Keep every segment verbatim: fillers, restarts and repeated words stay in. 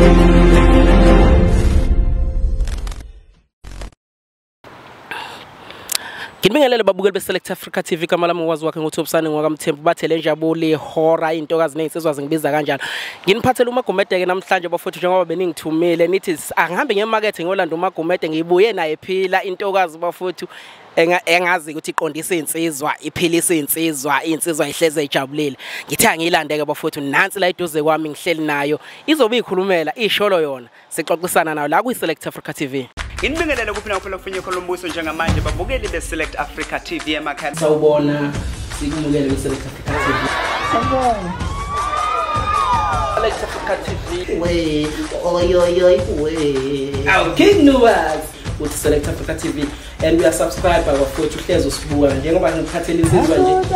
Ngibingelele babukeli beSelect Africa T V kamala mwazi wakhe ngoThobisane ngwakamthembu bathele njabule hora intokazi nezizwa zingibiza kanjalo. Nginiphathele uMagumede ke namhlanje bafowethu njengoba beningithumile nithi angihambe ngemarket ngiyolanda uMagumede ngibuye naye phila intokazi bafowethu engazi ukuthi iqondisa insizwa iphilisa insizwa insizwa ihleze ijabulile. Ngithe angilandeke bafowethu nansi la iduze kwami ngihleli nayo izobe ikhulumela isholo yona sixoxisana nayo la kuSelect Africa T V. Inibingelele kuphina kuphela kufinye kolombuso njengamanje babukeli beSelect Africa T V emakhaya. Sawubona sikumukele beSelect Africa T V. Sawubona. Select Africa T V. We oy oy oy we. Aw King Nuwas with Select Africa T V and we are subscribed by bafowethu uhlezi usibuka njengoba ngiphathele insizwa nje.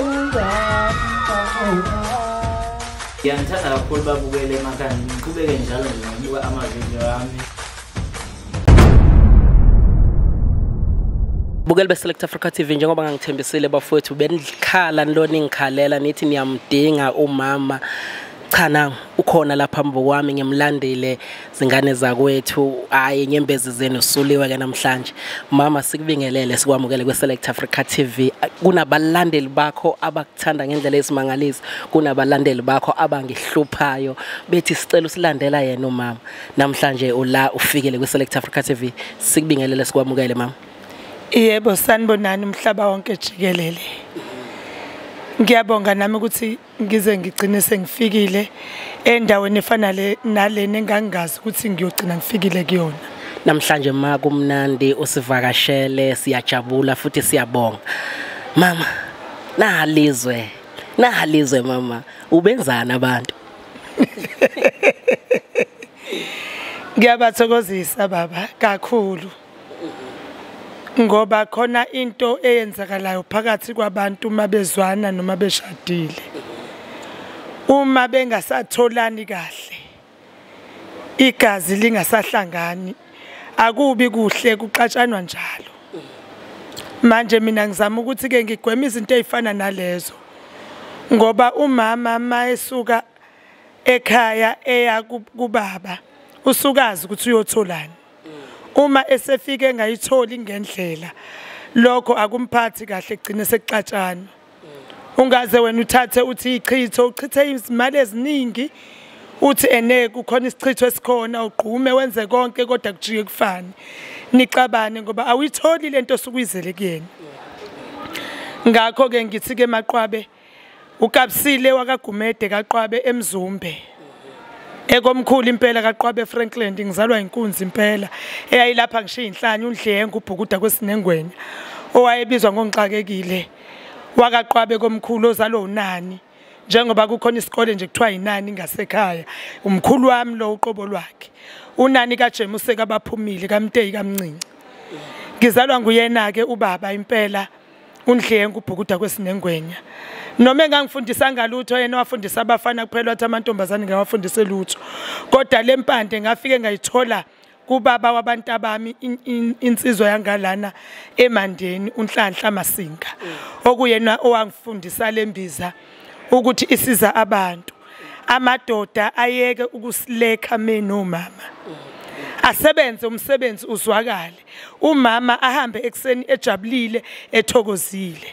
Ngiyangithanda kakhulu babukele emakhaya ngiqhubeke njalo ngibuka amavideo ami. Bukeli beSelect Africa T V njengoba ngangithembisile bafowethu benikhala nilona ngikhalela nithi niyamdinga umama. Cha na ukhona lapha mbo kwami ngimlandile zingane zakwethu hayi nyembezi zenu suliwe ke namhlanje. Mama sikubingelele sikwamukele kweSelect Africa T V. Kunabalandeli bakho abakuthanda ngendlela esimangalisi, kunabalandeli bakho abangihluphayo bethi sicela usilandela yena umama. Namhlanje ula ufikele kweSelect Africa T V. Sikubingelele sikwamukele mama. Yebo sanibonani umhlaba wonke jikelele. Ngiyabonga nami ukuthi ngize ngigcine sengifikile endaweni efana le nalena engangazi ukuthi ngiyogcina ngifikile kuyona. Namhlanje ma kumnandi usivakashele siyajabula futhi siyabonga. Mama, nahalizwe. Nahalizwe mama. Ubenzana abantu. Ngiyabathokozisa baba kakhulu. Ngoba khona into eyenzakalayo phakathi kwabantu mabezwana noma beshadile. Uma bengasatholani kahle. Igazi lingasahlangani. Akubi kuhle kuqatshanwa njalo. Manje mina ngizama ukuthi ke ngigweme izinto ezifana nalezo. Ngoba umama mayesuka ekhaya eya kubaba usukazi ukuthi uyotholani. Uma esefike ngayitholi ngendlela lokho akumphathi kahle egcine sekuxatshana. Ungaze wena uthathe uthi ichitho uchithe izimali eziningi uthi ene kukhona isichitho esikhona uqhume wenze konke kodwa kujike kufani. Nicabane ngoba awuyitholi lento osukuyizele kuyena. Ngakho ke ngithi ke maqwabe uKabusile wakaGumede kaQwabe eMzumbe. Ekomkhulu impela kaQwabe Franklin ngizalwa inkunzi impela eyayilapha ngishiya inhlanya uNdlengu ubhukuda kwesinengwenya owayebizwa ngoNqakekile wakaQwabe komkhulu ozalo unani njengoba kukhona isikole nje kuthiwa inani ngasekhaya umkhulu wami lo uqobo lwakhe unani kaJemuse kabaphumile kaMteyi kaMncinci ngizalwa nguyena ke ubaba impela uNdlengu ubhukuda kwesinengwenya. Noma engangifundisa ngalutho yena wafundisa abafana kuphela wathi amantombazane ngawafundise lutho. Kodwa lempande ngafike ngayithola kubaba wabantu abami insizwa yangalana eMandeni uNhlanhla Masinga. Okuyena owangifundisa lembiza ukuthi isiza abantu. Amadoda ayeke ukusilekha mina nomama. Asebenze umsebenzi uzwakale. Umama ahambe ekseni ejabulile ethokozile.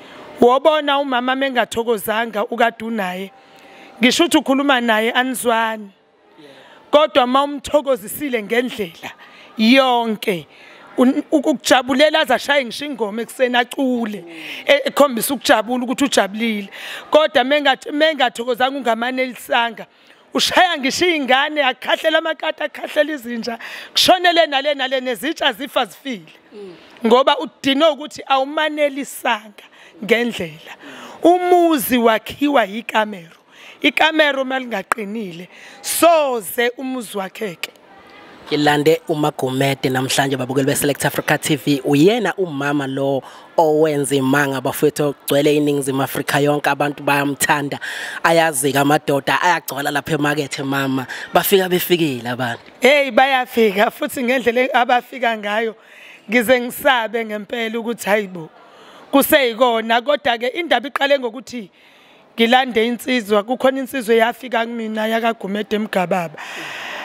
Wobona umama mengathokozanga ukadunaye ngisho ukuthi ukhuluma naye anizwani kodwa mawumthokozisile ngendlela yonke ukujabulela azashaya ngisho ingoma ekseni acule ekhombisa ukujabula ukuthi ujabulile kodwa mengathi mengathokozanga ungamanelilisanga ushaya ngisho ingane akhahlela amakati akhahlela izinja kushonele nale nale nezitsha zifa zifile ngoba udino ukuthi awumanelisanga ngendlela. Umuzi wakhiwa ikamero. Ikamero malingaqinile soze umuzi wakheke. Ngilande uMagumede namhlanje babukeli beSelect Africa T V uyena umama lo owenza imanga bafethu ogcwele iningizimu Afrika yonke abantu bayamthanda ayazika amadoda ayagcwala lapha emarket mama bafika befikile abantu. Hey bayafika futhi ngendlela abafika ngayo ngize ngisabe ngempela ukuthi hayibo kuseyikona kodwa ke indaba iqale ngokuthi ngilande insizwa kukhona insizwe yafika kumina yakaGumede eMgababa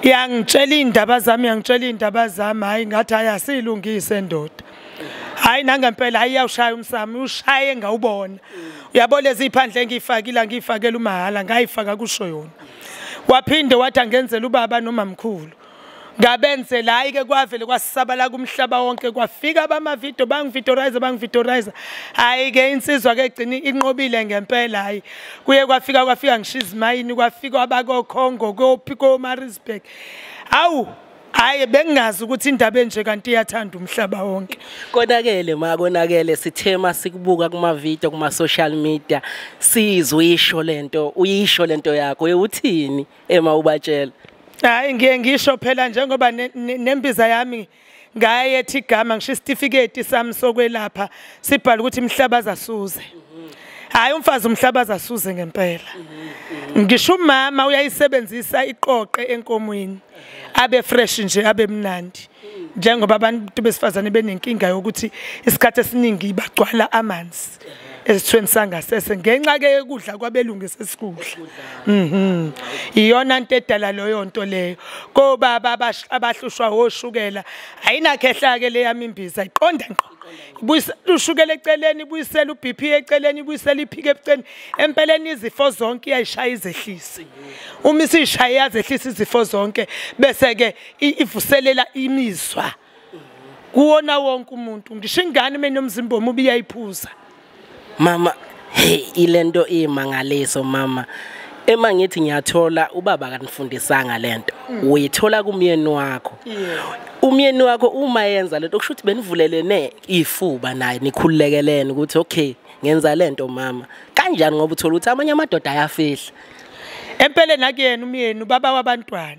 Yangitshela indaba zami yangitshela indaba zami hayi ngathi ayasilungise ndoda. Hayi nangempela hayi yawushaya umsami ushaye ngawubona. Uyabo lezi iphandle engifakile ngifakela umahala ngayifaka kusho yona. Waphinde wathi angenzela ubaba nomamkhulu. Ngabenze la ke kwavele kwasabala kumhlaba wonke kwafika abama video bangivitorize bangivitorize hayi ke insizwa ke egcina inqobile ngempela hayi kuye kwafika kwafika ngishiza mayini kwafika abako Congo kophi ko Maritzburg awu hayi bengazi ukuthi indaba enje kanti iyathanda umhlaba wonke konakele ma konakele sithema sikubuka kuma video kuma social media sizwe isho lento uyisho lento yakho uthini ema ubatshela. Hayi ngiye ngisho phela njengoba nembiza yami ngaye ethi igama ngisho certificate sami sokwelapha sibhala ukuthi Mhlabaza asuze. Hayi umfazi Mhlabaza asuze ngempela. Ngisho umama uyayisebenzisa iqoqe enkomweni abe fresh nje abe mnandi. Njengoba abantu besifazane benenkinga yokuthi isikhathi esiningi bagcwala amanzi. Esithweni sangasese ngenxa ke ukudla kwabelungisa esikudla. Mhm. Iyona into edala loyo nto leyo. Ko baba abahlushwa hoshukela ayinakhehla ke le yami imbiza iqonda ngqo. Ibuyisa ushukela eceleni ibuyisela uB P eceleni ibuyisela iphike eceleni empeleni izifo zonke iyayishaya izehlisi. Uma isishaya yazehlisa izifo zonke bese ke ivuselela imizwa. Kuwona wonke umuntu ngisho ingane mina nomzimba omubi yayiphuza. Mama hey ilento imangaliso mama ema ngithi ngiyathola ubaba kanifundisanga lento uyithola kumyeni wakho umyeni wakho uma yenza lento kusho ukuthi benivulelene ifuba naye nikhululekelene ukuthi okay ngenza lento mama kanjani ngoba uthola ukuthi amanye amadoda ayafihla empeleni nakuyena umyeni ubaba wabantwana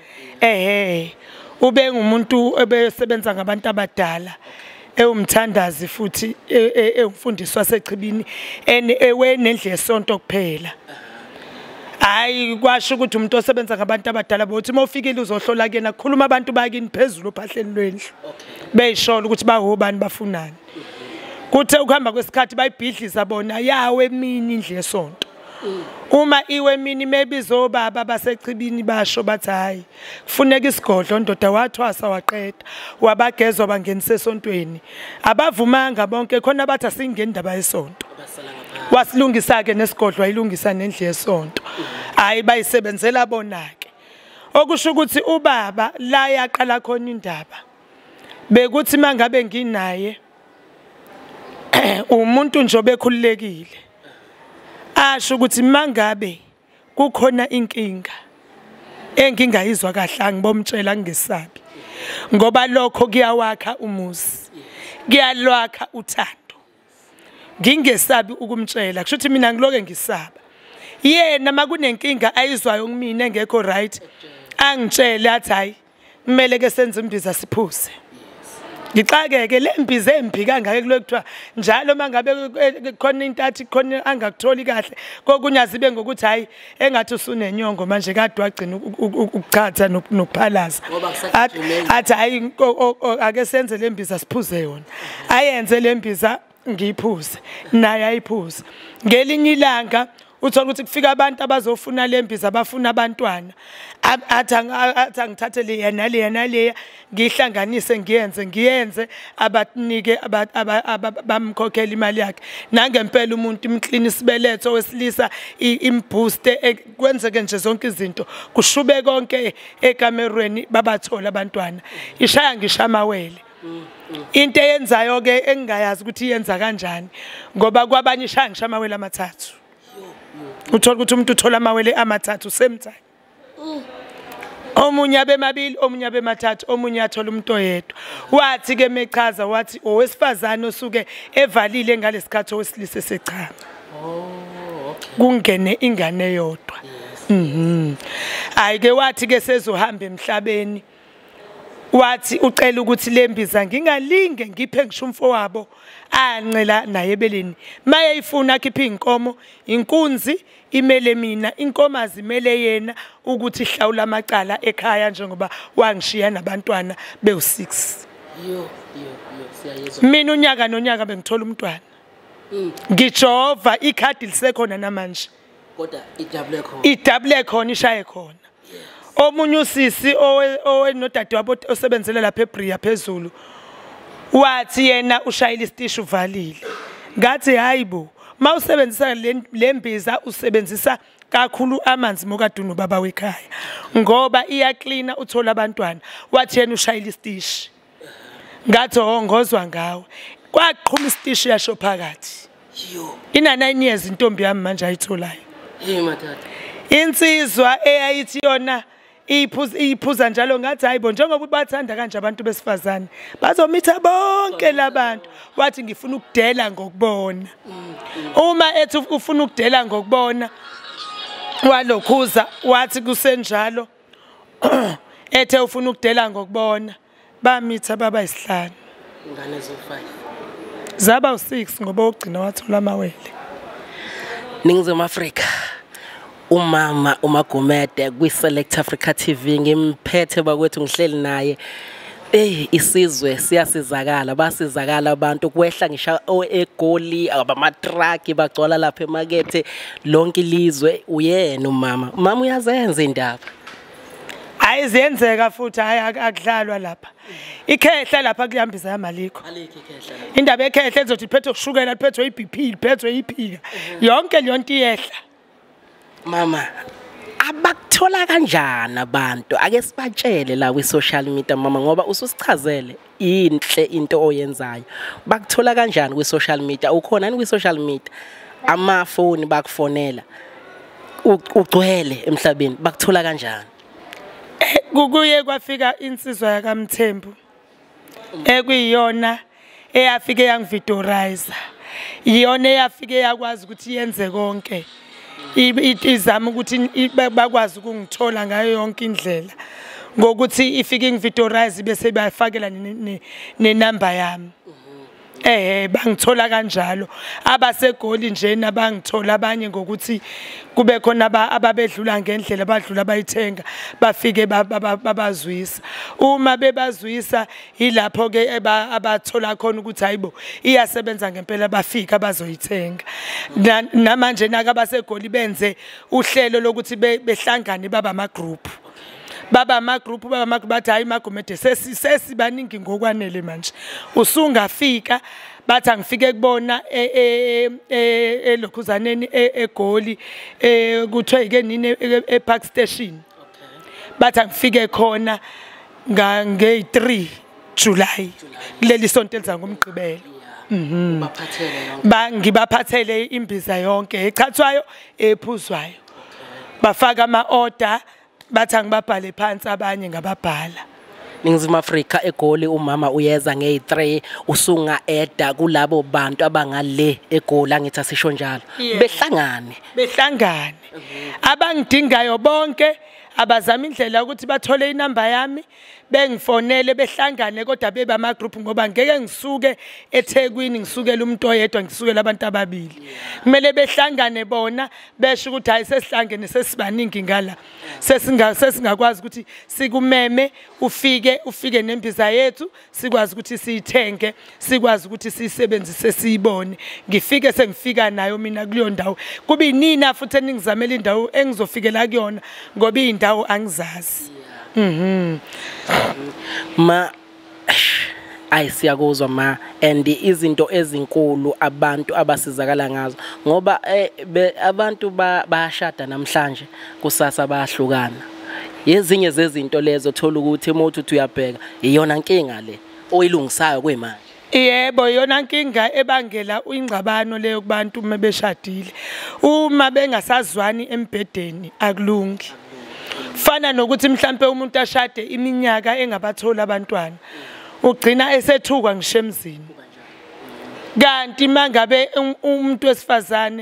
ehe ube ngumuntu ebesebenza ngabantu abadala ewumthandazi futhi ewumfundiswa sechibini ewenendle sonto kuphela. Hayi kwasho ukuthi umuntu osebenza ngabantu abadala bothi mawufikile uzohlola kena kukhuluma abantu bakini phezulu ophahleni lwendlu. Beyishola ukuthi bahobani bafunani. Kuthe ukuhamba kwesikhathi bayibhidliza bona yawe emini indle sonto. Uma iwe mini maybe zobaba basechibini basho bathi hayi kufuneka isigodlo ndoda wathwasa waqeda wabagezwa bangenise esontweni abavumanga bonke khona bathi asingendaba yesonto wasilungisa ke nesigodlo ayilungisa nendle yesonto hayi bayisebenzela bona ke okusho ukuthi ubaba la yaqala khona indaba bekuthi mangabe nginaye umuntu nje obekhululekile asho ukuthi mangabe kukhona inkinga engingayizwa kahle angibomtshela ngesabi ngoba lokho kuyawakha umuzi kuyalwakha uthando ngingesabi ukumtshela kusho ukuthi mina ngiloke ngisaba yena makunenkinga ayizwayo ngimina engekho right angitshela athi hayi kumele ke senze imbiza siphuze ngixakeke lembiza embi kangaka kulokuthiwa njalo mangabe khona into athi khona angakutholi kahle kokunyazi be ngokuthi hayi engathi usunenyongo manje kade wagcina ukuchatha nokuphalaza athi hayi ake senze lembiza siphuze yona ayenze lembiza ngiyiphuze naye ayiphuze ngelinye ilanga uthola ukuthi kufika abantu abazofuna lembiza abafuna abantwana athi athi ngithathe le yana le yana le ngihlanganise ngiyenze ngiyenze abatunike bamkhokhela imali yakhe nangempela umuntu imclean isibeletho wesilisa imbooster kwenzeke nje zonke izinto kushube konke ekamerweni babathola abantwana ishaya ngisha amawele into eyenzayo ke engingayazi ukuthi yenza kanjani ngoba kwabanye ishaya ngisha amawele amathathu uthola ukuthi umuntu uthola amawele amathathu same time omunye abemabili omunye abemathathu omunye athola umuntu oyedwa wathi ke mechaza wathi owesifazane osuke evalile ngalesikhathi owesilisa secama oh okay kungene ingane yodwa mhm ayike wathi ke sezohamba emhlabeni wathi ucela ukuthi lembiza ngingalinge ngiphe ngisho umfowabo ancela naye ebeleni maye ifuna akhipha inkomo inkunzi imele mina inkomazi imele yena ukuthi ihlawula amacala ekhaya njengoba wangishiya nabantwana bewu six yo yo yo siyayezwa mina unyaka nonyaka bengithola umntwana ngijova ikhadi lisekhona namanje kodwa idouble khona idouble khona ishaye khona omunye usisi owenodade wabo osebenzele lapha eBria phezulu wathi yena ushayile isitishi uvalile ngathi hayibo mawusebenzisa lembiza usebenzisa kakhulu amanzi mokadunu baba wekhaya ngoba iya cleaner uthola abantwana wathi yena ushayile isitishi ngathi ongozwa ngawe kwaqhuma isitishi yasho phakathi yo ina nine years intombi yami manje ayitholayo hey madad insizwa eyayithi yona iphuza iphuza njalo ngathi hayibo njengoba bathanda kanje abantu besifazane bazomitha bonke labantu wathi ngifuna ukudela ngokubona uma ethi ufuna ukudela ngokubona walokhuza wathi kusenjalo ethe ufuna ukudela ngokubona bamitha baba isihlanu ingane zo five zaba u six ngoba ugcina wathola amawele Ningizimu Afrika umama uMagumede kwi Select Africa T V ngimphethe bakwethu ngihleli naye eh isizwe siyasizakala basizakala abantu kwehla ngisha eGoli abama truck bagcwala lapha emakethe lonke ilizwe uyena umama umama uyazenza indaba ayizenzeka futhi hayi akudlalwa lapha ikhehla lapha kuyambisa amalikho indaba ekhehla ezothi iphethe ukushukela iphethe iB P iphethe iphika yonke leyo nto iyehla mama abakuthola kanjani abantu ake sibatshele la kwi social media mama ngoba ususichazele inhle into oyenzayo bakuthola kanjani kwi social media ukhona yini kwi social media amafoni bakufonela ugcwele emhlabeni bakuthola kanjani kukuye kwafika insizwa yakaMthembu ekuyiyona eyafike yangividorize iyona eyafike yakwazi ukuthi yenze konke izama ukuthi bakwazi ukungithola ngayo yonke indlela ngokuthi ifike ingividorize bese bayifakela ne number yami eh bangithola kanjalo abaseGoli nje nabangithola abanye ngokuthi kube khona ababedlula ngendlela abadlula bayithenga bafike babazwisa uma bebazwisa ilapho ke abathola khona ukuthi hayibo iyasebenza ngempela bafika bazoyithenga namanje naka baseGoli benze uhlelo lokuthi behlangane baba ama group baba ama group baba ama bathi hayi Magumede sesi sesibaningi ngokwanele manje usungafika bathi angifike kubona e elokhuzaneni eGoli kuthiwa ike nini ePark Station bathi angifike khona nge three July leli sonto eliza ngomgqibelo mhm ba ngibaphathele imbiza yonke echathwayo ephuzwayo bafaka ama order bathi angibabhale phansi abanye ngababhala Ningizimu Afrika eGoli umama uyeza nge three usunga eda kulabo bantu abangale eGoli angithi asisho njalo behlangane behlangane abangidingayo bonke abazama indlela ukuthi bathole inamba yami bengifonele behlangane kodwa beba ama group ngoba ngeke ngisuke eThekwini ngisukela umuntu oyedwa ngisukela abantu ababili kumele behlangane bona besho ukuthi hayi sesihlangene sesibaningi ngala sesinga sesingakwazi ukuthi sikumeme ufike ufike nembiza yethu sikwazi ukuthi siyithenge sikwazi ukuthi siyisebenzise siyibone ngifike sengifika nayo mina kuleyo ndawo kuba inina futhi eningizamela indawo engizofikela kuyona ngoba indawo angizazi mhm ma ayisiyakuzwa ma and izinto ezinkulu abantu abasizakala ngazo ngoba abantu bayashada namhlanje kusasa bayahlukana yezinye zezinto lezo thola ukuthi emothi uthi uyabheka iyona inkinga le oyilungisayo kwemanje yebo yona inkinga ebangela ingxabano leyo kubantu uma beshadile uma bengasazwani embedeni akulungi fana nokuthi mhlambe umuntu ashade iminyaka engabathola abantwana ugcina esethuka ngishemzini kanti mangabe umuntu wesifazane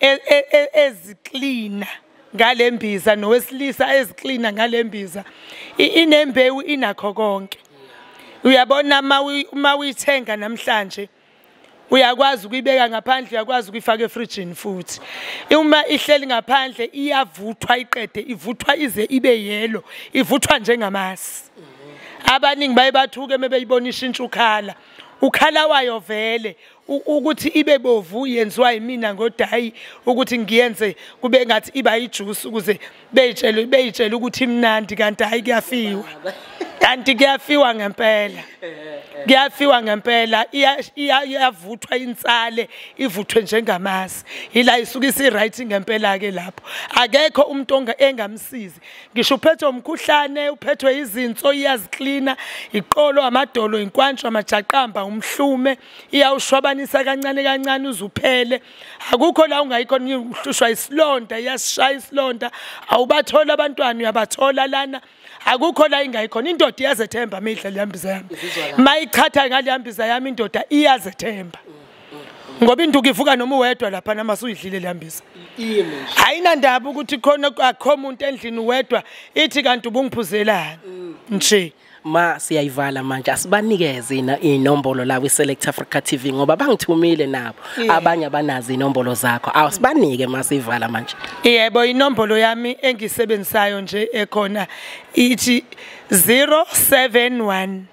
eziklina ngalembiza nowesilisa eziklina ngalembiza inembewu inakho konke uyabona uma uyithenga namhlanje uyakwazi ukuyibeka ngaphandle uyakwazi ukuyifaka efridgini futhi uma ihleli ngaphandle iyavuthwa iqede ivuthwa ize ibe yellow ivuthwa njengamasi abaningi baye bathuke mebeyibona ishintsha ukhala ukhala wayo vele ukuthi ibe bovu yenziwa yimina ngodayi ukuthi ngiyenze kube ngathi iba ijuice ukuze beyitshele beyitshele ukuthi imnandi kanti hayi kuyafiwa kanti kuyafiwa ngempela kuyafiwa ngempela iyavuthwa insale ivuthwe njengamasi ila isuka isi right ngempela ke lapho akekho umuntu engamsizi ngisho uphethwe umkhuhlane uphethwe izinso iyazicleana iqolo amadolo inkwantsho amajaqamba umhlume iyawushwabanisa kancane kancane uzuphele akukho la ungayikhona uhlushwa isilonda iyasishaya isilonda awubathola abantwana uyabathola lana akukho la ingayikhona indoda iyazethemba amehla lihambisa yami mayichatha ngalihambisa yami indoda iyazethemba ngoba induku ivuka noma uwedwa lapha namase uyidlile lihambisa ayina ndaba ukuthi khona akho umuntu endlini uwedwa ithi kanti ubungiphuzelana nje ma siyayivala manje asibanikeze inombolo la kwi-Select Africa T V ngoba bangithumile nabo abanye abanazi inombolo zakho awusibanike ma siyivala manje yebo inombolo yami engisebenzisayo nje ekhona ithi zero seven one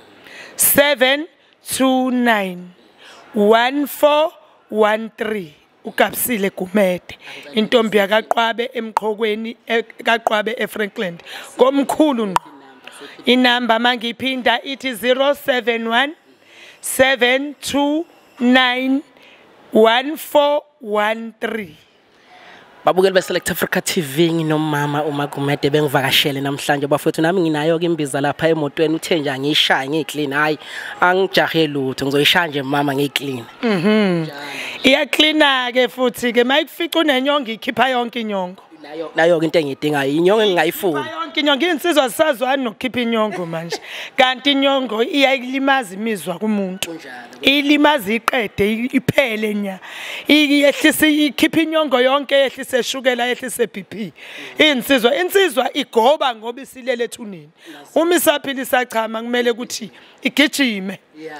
seven two nine one four one three uKabsile Gumede intombi yakaqwabe emqhokweni kaQwabe eFrankland komkhulu ngqo inamba mangiphinda ithi zero seven one seven two nine one four one three babukeli be-Select Africa T V nginomama uMagumede bengivakashele namhlanje bafethu nami nginayo ke imbiza lapha emotweni uthe nje ngiyishaya ngiclean hayi angijahe lutho ngizoyishaya nje mama ngiclean mhm iya cleana ke futhi ke mayikufica unenyongo ikhipha yonke inyongo nayo nayo into engidingayo inyongo engingayifuni yonke inyongo insizwa sisazwani nokukhipha inyongo manje kanti inyongo iyayilimaza imizwa kumuntu ilimaza iqede iphele nya iyehlisa ikhipha inyongo yonke yehlisa eshukela yehlisa B P insizwa insizwa igoba ngoba isilele ethunini uma isaphila isachama kumele ukuthi igijime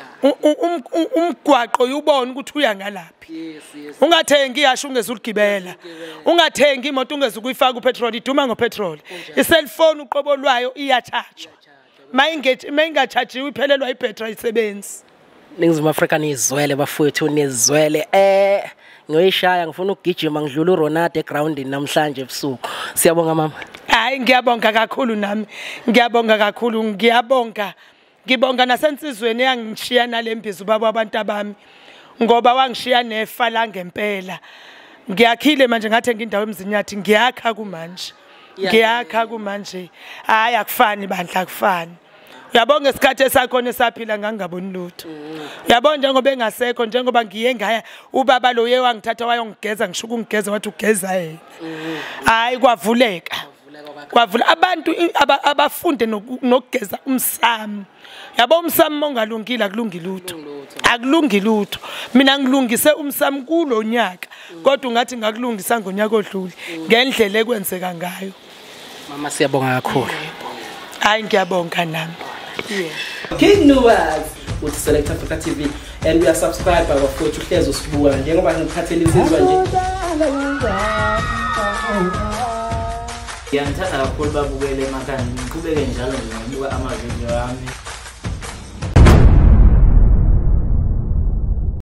umgwaqo uyubona ukuthi uya ngalaphi ungathengi iyasho ungezulugibela ungathengi imoto ungezukuyifaka upetrol iduma ngopetrol iselfone uqobo lwayo iyacharge mayingethi mayingacharge iphelelwa ibattery isebenzi Ningizimu Afrika nizwele bafowethu nizwele eh ngiyoyishaya ngifuna ukugijima ngidlula uRonaldo egroundini namhlanje ebusuku siyabonga mama hayi ngiyabonga kakhulu nami ngiyabonga kakhulu ngiyabonga ngibonga nasensizweni yangishiya nalembizo baba abantu abami ngoba wangishiya nefa la ngempela ngiyakhile manje ngathi ngindawo emzinyathi ngiyakha kumanje ngiyakha kumanje hayi akufani bandla akufani uyabonga isikhathi esakhona esaphila ngangaboni lutho uyabona njengoba engasekho njengoba ngiye ngaya ubaba lo yewangithatha wayongigeza ngishuka ungigeza wathi ugeza yena hayi kwavuleka kwavula abantu abafunde nokugeza umsamo yabo umsamo mongalungile akulungi lutho akulungi lutho mina ngilungise umsamo kulo nyaka kodwa ungathi ngakulungisa ngonyaka odlule ngendlela ekwenzeka ngayo mama siyabonga kakhulu hayi ngiyabonga nami King Nuwas with Select Africa T V and we are subscribed by bafowethu uhlezi usibuka njengoba ngiphathele izizwa nje Ngiyangithanda kakhulu babukele emakhaya ngiqhubeke njalo ngibuka ama video ami